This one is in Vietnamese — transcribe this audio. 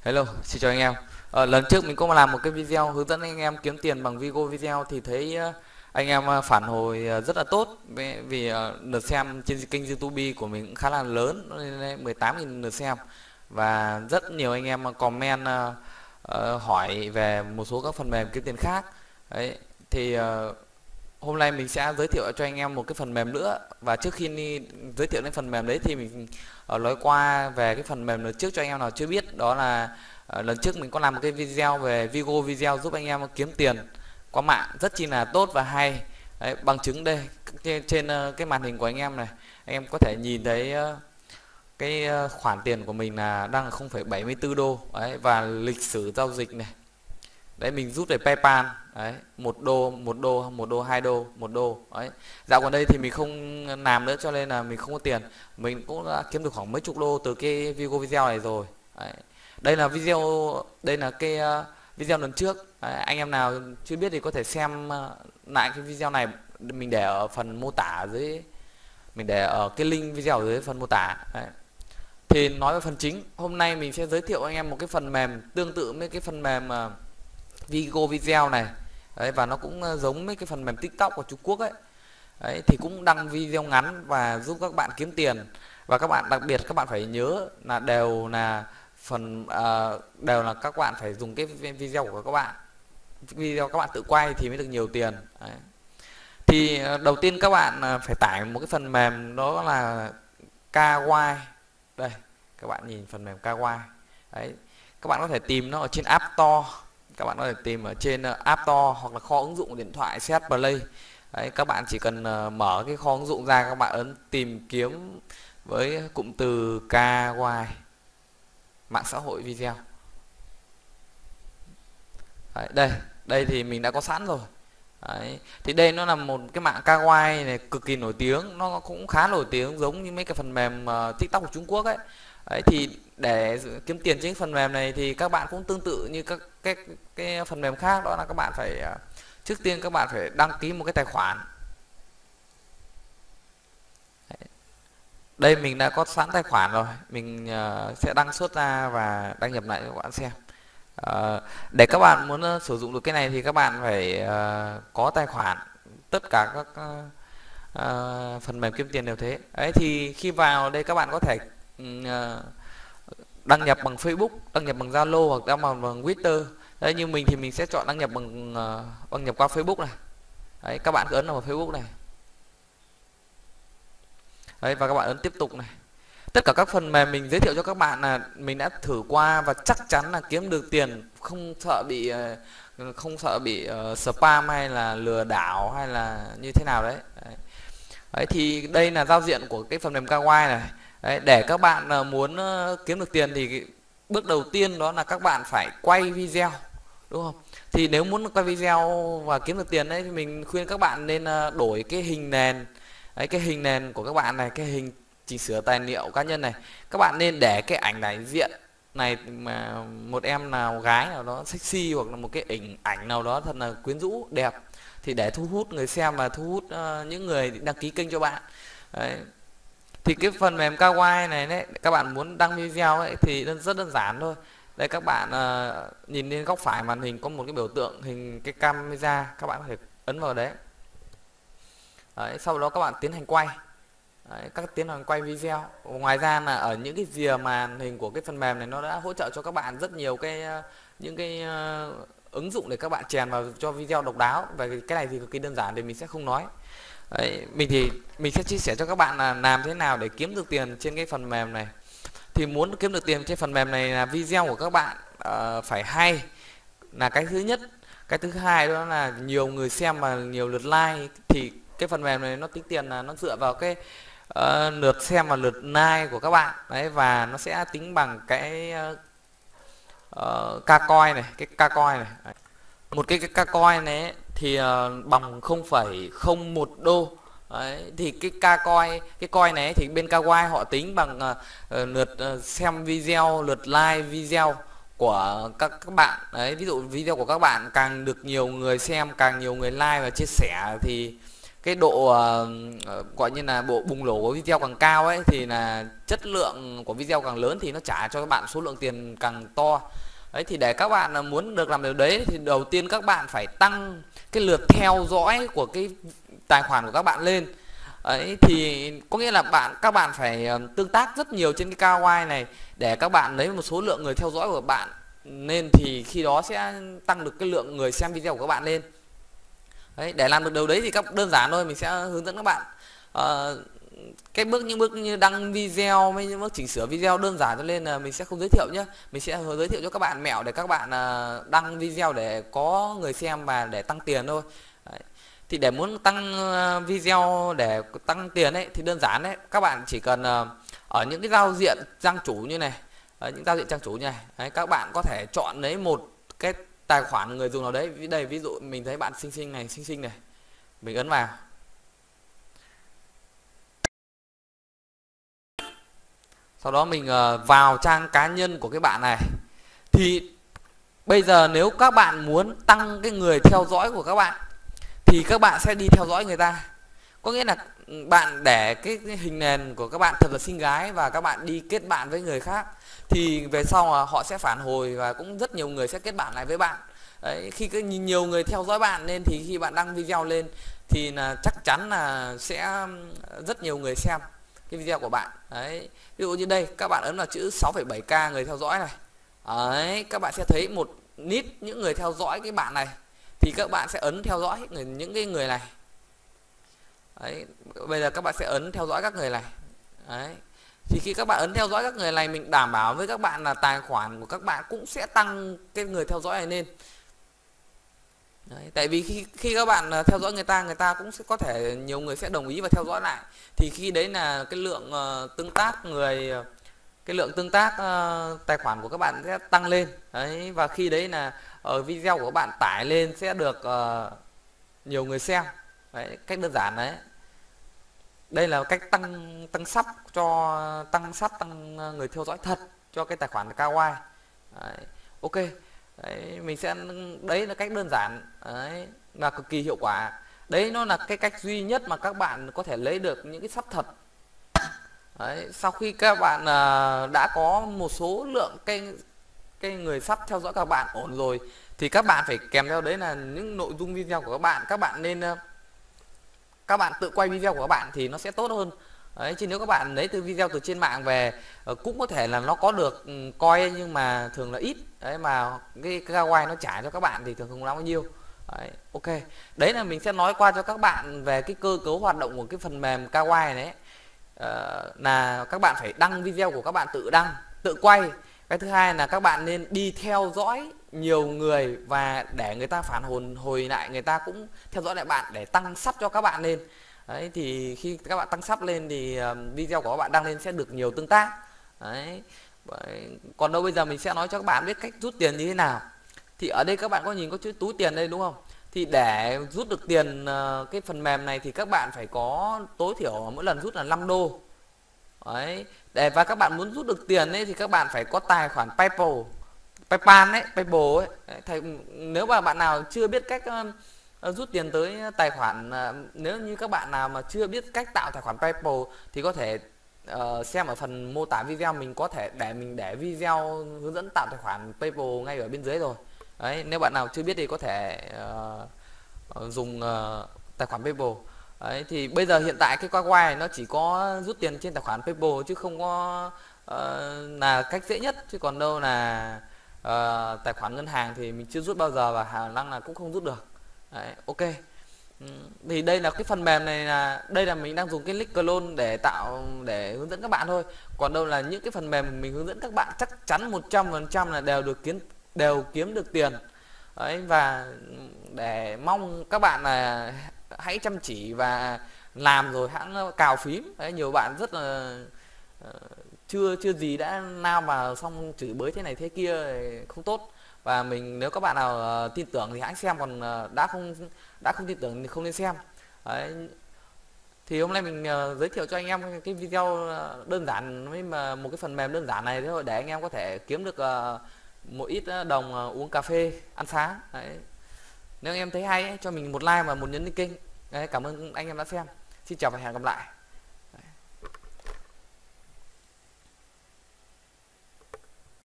Hello, xin chào anh em. Lần trước mình cũng làm một cái video hướng dẫn anh em kiếm tiền bằng Vigo Video thì thấy anh em phản hồi rất là tốt vì lượt xem trên kênh YouTube của mình cũng khá là lớn, nên 18.000 lượt xem và rất nhiều anh em comment hỏi về một số các phần mềm kiếm tiền khác. Đấy, thì hôm nay mình sẽ giới thiệu cho anh em một cái phần mềm nữa, và trước khi giới thiệu đến phần mềm đấy thì mình nói qua về cái phần mềm lần trước cho anh em nào chưa biết. Đó là lần trước mình có làm một cái video về Vigo Video giúp anh em kiếm tiền qua mạng rất chi là tốt và hay. Đấy, bằng chứng đây trên cái màn hình của anh em này, anh em có thể nhìn thấy cái khoản tiền của mình là đang là 0,74 đô đấy, và lịch sử giao dịch này. Đấy, mình rút về PayPal đấy, 1 đô, 1 đô, 1 đô, 2 đô, 1 đô đấy. Dạo gần đây thì mình không làm nữa cho nên là mình không có tiền. Mình cũng đã kiếm được khoảng mấy chục đô từ cái Vigo Video này rồi đấy. Đây là video, đây là cái video lần trước đấy. Anh em nào chưa biết thì có thể xem lại cái video này, mình để ở phần mô tả dưới, mình để ở cái link video dưới phần mô tả đấy. Thì nói về phần chính, hôm nay mình sẽ giới thiệu anh em một cái phần mềm tương tự với cái phần mềm Vigo Video này đấy, và nó cũng giống với cái phần mềm TikTok của Trung Quốc ấy. Đấy, thì cũng đăng video ngắn và giúp các bạn kiếm tiền. Và các bạn đặc biệt các bạn phải nhớ là đều là đều là các bạn phải dùng cái video của các bạn, video các bạn tự quay thì mới được nhiều tiền đấy. Thì đầu tiên các bạn phải tải một cái phần mềm, đó là Kawai. Đây, các bạn nhìn phần mềm Kawai đấy, các bạn có thể tìm nó ở trên App Store, các bạn có thể tìm ở trên App Store hoặc là kho ứng dụng điện thoại CH Play. Đấy, các bạn chỉ cần mở cái kho ứng dụng ra, các bạn ấn tìm kiếm với cụm từ Kawai mạng xã hội video. Đấy, đây thì mình đã có sẵn rồi. Đấy, thì đây nó là một cái mạng Kawai này cực kỳ nổi tiếng, nó cũng khá nổi tiếng giống như mấy cái phần mềm TikTok của Trung Quốc ấy. Đấy, thì để kiếm tiền trên phần mềm này thì các bạn cũng tương tự như các cái phần mềm khác, đó là các bạn phải trước tiên các bạn phải đăng ký một cái tài khoản. Đấy, đây mình đã có sẵn tài khoản rồi, mình sẽ đăng xuất ra và đăng nhập lại cho các bạn xem. Để các bạn muốn sử dụng được cái này thì các bạn phải có tài khoản. Tất cả các phần mềm kiếm tiền đều thế. Đấy, thì khi vào đây các bạn có thể đăng nhập bằng Facebook, đăng nhập bằng Zalo hoặc đăng nhập bằng Twitter. Đấy, như mình thì mình sẽ chọn đăng nhập bằng đăng nhập qua Facebook này. Đấy, các bạn cứ ấn vào Facebook này. Đấy, và các bạn ấn tiếp tục này. Tất cả các phần mềm mình giới thiệu cho các bạn là mình đã thử qua và chắc chắn là kiếm được tiền, không sợ bị spam hay là lừa đảo hay là như thế nào đấy. Đấy, thì đây là giao diện của cái phần mềm Kawai này. Đấy, để các bạn muốn kiếm được tiền thì bước đầu tiên đó là các bạn phải quay video, đúng không? Thì nếu muốn quay video và kiếm được tiền đấy thì mình khuyên các bạn nên đổi cái hình nền. Đấy, cái hình nền của các bạn này, cái hình chỉnh sửa tài liệu cá nhân này, các bạn nên để cái ảnh đại diện này mà một em nào gái nào đó sexy, hoặc là một cái ảnh nào đó thật là quyến rũ đẹp, thì để thu hút người xem và thu hút những người đăng ký kênh cho bạn. Đấy, thì cái phần mềm Kawai này đấy, các bạn muốn đăng video ấy thì rất đơn giản thôi. Đây, các bạn nhìn lên góc phải màn hình có một cái biểu tượng hình cái camera, các bạn có thể ấn vào đấy. Đấy, sau đó các bạn tiến hành quay. Đấy, các tiến hành quay video. Ngoài ra là ở những cái rìa màn hình của cái phần mềm này, nó đã hỗ trợ cho các bạn rất nhiều những cái ứng dụng để các bạn chèn vào cho video độc đáo. Về cái này thì cực kỳ đơn giản thì mình sẽ không nói. Đấy, mình sẽ chia sẻ cho các bạn là làm thế nào để kiếm được tiền trên cái phần mềm này. Thì muốn kiếm được tiền trên phần mềm này là video của các bạn phải hay là cái thứ nhất. Cái thứ hai đó là nhiều người xem và nhiều lượt like. Thì cái phần mềm này nó tính tiền là nó dựa vào cái lượt xem và lượt like của các bạn đấy, và nó sẽ tính bằng cái Kcoin này, cái Kcoin này. Đấy, một cái Kcoin này thì bằng 0,01 đô. Đấy, thì cái coin này thì bên Kawai họ tính bằng lượt xem video, lượt like video của các bạn. Đấy, ví dụ video của các bạn càng được nhiều người xem, càng nhiều người like và chia sẻ thì cái độ gọi như là bộ bùng nổ của video càng cao ấy thì là chất lượng của video càng lớn thì nó trả cho các bạn số lượng tiền càng to. Đấy, thì để các bạn muốn được làm điều đấy thì đầu tiên các bạn phải tăng cái lượt theo dõi của cái tài khoản của các bạn lên. Đấy, thì có nghĩa là các bạn phải tương tác rất nhiều trên cái KOI này để các bạn lấy một số lượng người theo dõi của bạn nên, thì khi đó sẽ tăng được cái lượng người xem video của các bạn lên. Đấy, để làm được điều đấy thì đơn giản thôi, mình sẽ hướng dẫn các bạn những bước như đăng video với những bước chỉnh sửa video đơn giản, cho nên là mình sẽ không giới thiệu nhé. Mình sẽ giới thiệu cho các bạn mẹo để các bạn đăng video để có người xem và để tăng tiền thôi. Đấy. Thì để muốn tăng video để tăng tiền ấy thì đơn giản đấy, các bạn chỉ cần ở những cái giao diện trang chủ như này, ở những giao diện trang chủ như này, đấy, các bạn có thể chọn lấy một cái tài khoản người dùng nào đấy. Đây ví dụ mình thấy bạn Sinh Sinh này, mình ấn vào. Sau đó mình vào trang cá nhân của cái bạn này. Thì bây giờ nếu các bạn muốn tăng cái người theo dõi của các bạn thì các bạn sẽ đi theo dõi người ta. Có nghĩa là bạn để cái hình nền của các bạn thật là xinh gái và các bạn đi kết bạn với người khác, thì về sau họ sẽ phản hồi và cũng rất nhiều người sẽ kết bạn lại với bạn. Đấy, khi nhiều người theo dõi bạn nên thì khi bạn đăng video lên thì là chắc chắn là sẽ rất nhiều người xem cái video của bạn. Đấy, ví dụ như đây các bạn ấn vào chữ 6,7k người theo dõi này. Đấy, các bạn sẽ thấy một nít những người theo dõi cái bạn này, thì các bạn sẽ ấn theo dõi những cái người này. Đấy, bây giờ các bạn sẽ ấn theo dõi các người này. Đấy, thì khi các bạn ấn theo dõi các người này, mình đảm bảo với các bạn là tài khoản của các bạn cũng sẽ tăng cái người theo dõi này lên. Đấy, tại vì khi các bạn theo dõi người ta cũng sẽ có thể nhiều người sẽ đồng ý và theo dõi lại, thì khi đấy là cái lượng tương tác tài khoản của các bạn sẽ tăng lên. Đấy, và khi đấy là video của các bạn tải lên sẽ được nhiều người xem. Đấy, cách đơn giản đấy. Đây là cách tăng người theo dõi thật cho cái tài khoản KOI. Đấy, ok. Đấy là cách đơn giản đấy, và cực kỳ hiệu quả. Đấy, nó là cái cách duy nhất mà các bạn có thể lấy được những cái sub thật. Đấy, sau khi các bạn đã có một số lượng cái người sub theo dõi các bạn ổn rồi thì các bạn phải kèm theo đấy là những nội dung video của các bạn nên các bạn tự quay video của các bạn thì nó sẽ tốt hơn. Đấy, chứ nếu các bạn lấy video từ trên mạng về cũng có thể là nó có được coi nhưng mà thường là ít. Đấy, mà cái KOI nó trả cho các bạn thì thường không đáng bao nhiêu. Đấy, ok. Đấy là mình sẽ nói qua cho các bạn về cái cơ cấu hoạt động của cái phần mềm KOI này đấy. Là các bạn phải đăng video của các bạn tự quay. Cái thứ hai là các bạn nên đi theo dõi nhiều người và để người ta phản hồi lại, người ta cũng theo dõi lại bạn để tăng sub cho các bạn lên. Đấy, thì khi các bạn tăng sub lên thì video của các bạn đăng lên sẽ được nhiều tương tác. Đấy. Còn đâu bây giờ mình sẽ nói cho các bạn biết cách rút tiền như thế nào. Thì ở đây các bạn có nhìn có chữ túi tiền đây đúng không? Thì để rút được tiền cái phần mềm này thì các bạn phải có tối thiểu mỗi lần rút là 5 đô. Đấy, và các bạn muốn rút được tiền ấy thì các bạn phải có tài khoản PayPal ấy. Đấy, nếu mà bạn nào chưa biết cách rút tiền tới tài khoản, nếu như các bạn nào mà chưa biết cách tạo tài khoản PayPal thì có thể xem ở phần mô tả video, mình có thể để video hướng dẫn tạo tài khoản PayPal ngay ở bên dưới rồi. Đấy, nếu bạn nào chưa biết thì có thể dùng tài khoản PayPal. Đấy, thì bây giờ hiện tại cái KOI này nó chỉ có rút tiền trên tài khoản PayPal chứ không có là cách dễ nhất, chứ còn đâu là tài khoản ngân hàng thì mình chưa rút bao giờ và khả năng là cũng không rút được. Đấy, ok. Thì đây là cái phần mềm này, đây là mình đang dùng cái link clone để hướng dẫn các bạn thôi. Còn đâu là những cái phần mềm mình hướng dẫn các bạn chắc chắn 100% là đều kiếm được tiền. Đấy, và để mong các bạn là hãy chăm chỉ và làm rồi hãng cào phím. Đấy, nhiều bạn rất là chưa gì đã nào mà xong chửi bới thế này thế kia không tốt. Và nếu các bạn nào tin tưởng thì hãy xem, còn đã không tin tưởng thì không nên xem. Đấy, thì hôm nay mình giới thiệu cho anh em cái video đơn giản với một cái phần mềm đơn giản này thôi, để anh em có thể kiếm được một ít đồng uống cà phê ăn sáng. Đấy, nếu anh em thấy hay ấy, cho mình một like và một nhấn đến kênh. Đấy, cảm ơn anh em đã xem. Xin chào và hẹn gặp lại.